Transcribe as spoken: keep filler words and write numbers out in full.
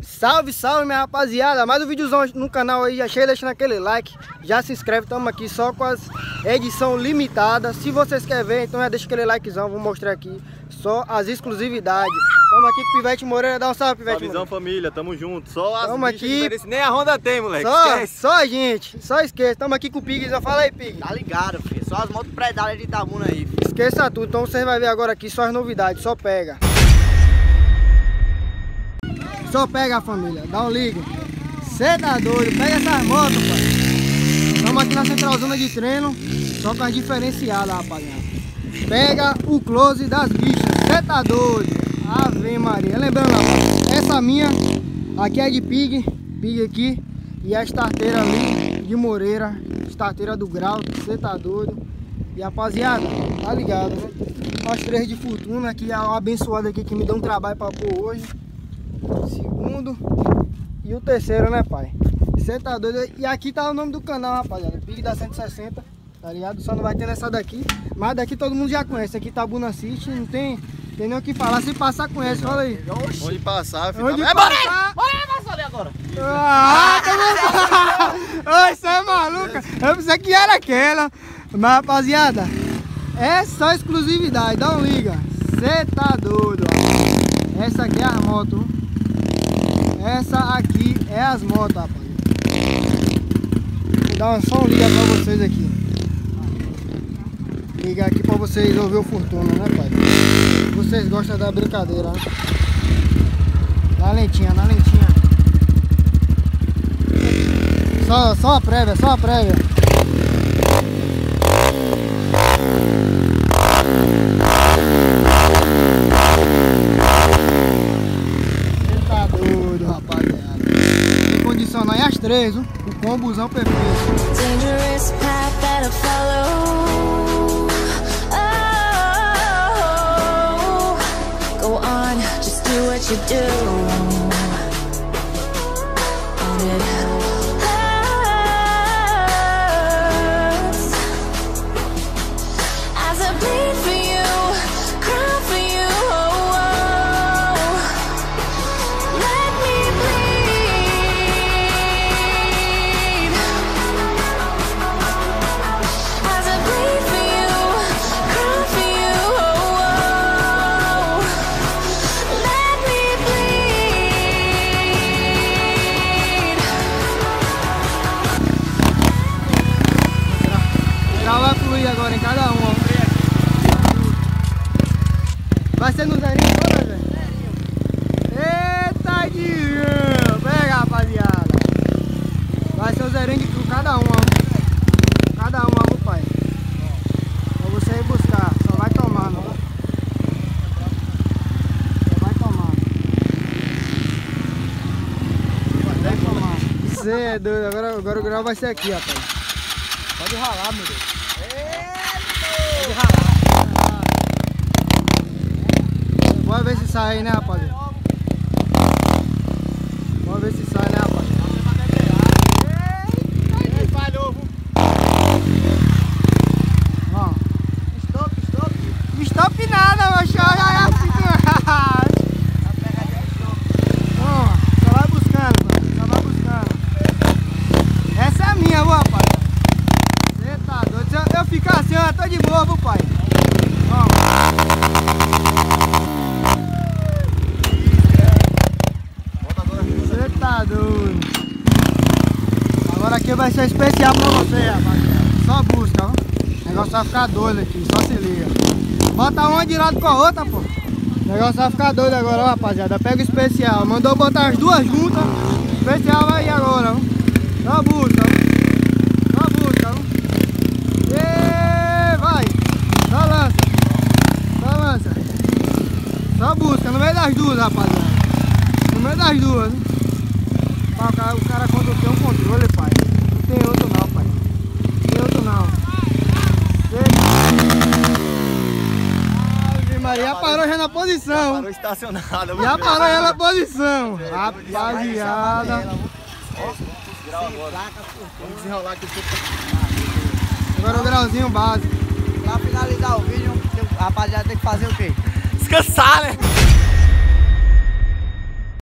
Salve, salve, minha rapaziada. Mais um videozão no canal aí. Já chega deixando aquele like. Já se inscreve, estamos aqui só com as edição limitada. Se vocês querem ver, então já deixa aquele likezão. Vou mostrar aqui só as exclusividades. Estamos aqui com o Pivete Moreira. Dá um salve, Pivete Moreira. Salvezão, família, tamo junto. Só as tamo aqui. Nem a Honda tem, moleque. Só, só a gente, só esqueça. Estamos aqui com o Piguezão. Fala aí, Pig. Tá ligado, filho. Só as motos predárias de Itabuna aí, filho. Esqueça tudo. Então vocês vão ver agora aqui só as novidades. Só pega. Só pega, família. Dá um ligue. Cê tá doido. Pega essas motos, pai. Estamos aqui na centralzona de treino. Só com as diferenciadas, rapaziada. Pega o close das bichas. Cê tá doido. Ave Maria. Lembrando, rapaz, essa minha aqui é de Pig. Pig aqui. E a starteira ali de Moreira. Starteira do Grau. Cê tá doido. E rapaziada, tá ligado, né? As três de fortuna aqui. A abençoada aqui que me deu um trabalho pra pôr hoje. Segundo e o terceiro, né, pai? Você tá doido? E aqui tá o nome do canal, rapaziada. Pig da cento e sessenta, tá ligado? Só não vai ter nessa daqui. Mas daqui todo mundo já conhece. Aqui tá Itabuna City, não tem, tem nem o que falar. Se passar, conhece, fala aí. Oxi. Onde passar, filho. Onde tá... passar... Bora aí, passar ali agora. Ah, tá bom. Oi, você é maluca. Eu pensei que era aquela. Mas, rapaziada, é só exclusividade. Dá um liga. Você tá doido, ó. Essa aqui é a moto. Essa aqui é as motos, rapaz. Vou dar só um liga pra vocês aqui. Ligar aqui pra vocês ouvir o Fortuna, né, pai? Vocês gostam da brincadeira, né? Na lentinha, na lentinha. Só, só a prévia, só a prévia. Condicionar as três, viu? O combozão perfeito. Dangerous path that I follow. Oh, go on, just do what you do. And it hurts as I bleed for you, cry for you. Let me bleed. As I bleed for you, cry for you. Let me bleed. Já vai fluir agora em cada um, ó. Vai ser no zerinho toda, velho? Eita, Guilherme! Pega, rapaziada! Vai ser o zerinho de cada um, ó. Cada um, ó, pai. Pra você ir buscar. Só vai tomando, ó. Só vai tomando. Vai tomando. Você é doido. Agora, agora o grau vai ser aqui, rapaz. Pode ralar, meu Deus. Pode ralar. Bora ver se sai aí, né, rapaziada? Bora ver se sai, né, rapaziada? Ei, falhou, viu? Ó. Stop, stop. Stop nada, meu chão. Já é assim. Ó, só vai buscando, mano. Só vai buscando. Essa é a minha, viu, rapaz? Você tá doido? Se eu, eu ficar assim, eu tô de boa, viu, pai? Ó. Você tá doido. Agora aqui vai ser especial pra você, rapaziada. Só busca, ó. O negócio vai ficar doido aqui, só se liga. Bota uma de lado com a outra, pô. O negócio vai ficar doido agora, ó, rapaziada. Pega o especial. Mandou botar as duas juntas. O especial vai ir agora, ó. Só busca, ó. Só busca, ó. E vai. Só lança. Só lança. Só busca, no meio das duas, rapaziada. No meio das duas, né? O cara, o cara quando tem um controle, pai, não tem outro não, pai. Não tem outro não. Ave Maria, já parou já na posição. Parou estacionada. Já parou já na posição. Rapaziada. Vamos desenrolar aqui. Agora o grauzinho básico. Pra finalizar o vídeo, rapaziada, tem que fazer o quê? Descansar, né?